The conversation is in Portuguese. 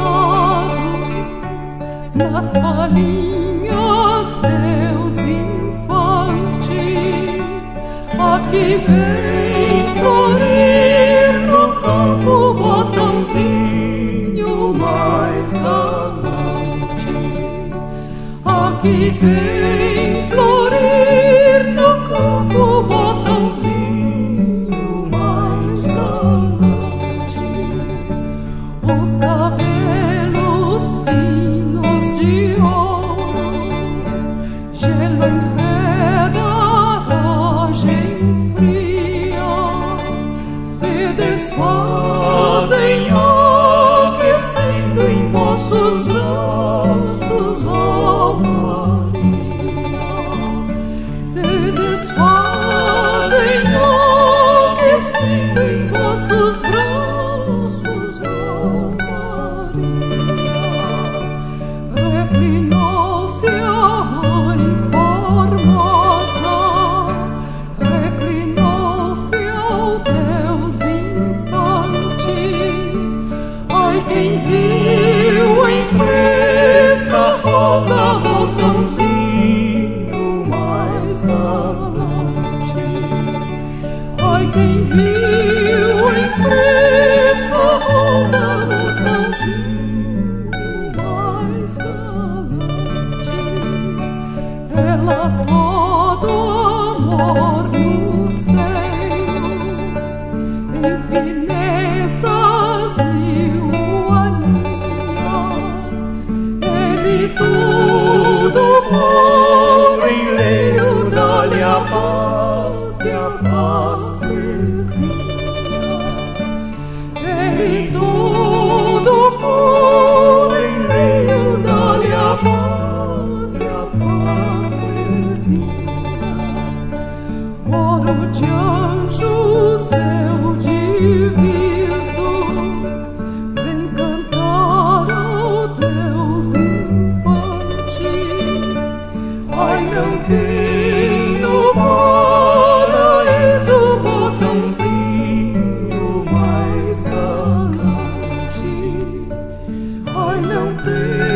nas palhinhas Deus infante, aqui vem florir no campo botãozinho mais galante, aqui vem florir no campo botãozinho mais galante. Os cabelos finos de ouro, gelo enreda aragem fria, se desfazem aquecendo em vossos braços, ó Maria. Se desfazem aquecendo em vossos braços, ó reclinou-se a mãe formosa, reclinou-se ao Deus infante. Ai, quem viu em fresca rosa botãozinho mais galante. Ai, quem viu em fresca rosa botãozinho mais galante. Ela todo amor no seio, em finezas mil aninha, ele tudo bom em leio, dá-lhe a paz e a facezinha. Ele tudo bom em leio, dá-lhe a paz e a facezinha. Coro de anjos eu diviso, vem cantar ao Deus infante. Ai, não tenho paraíso botãozinho mais galante. Ai, não tenho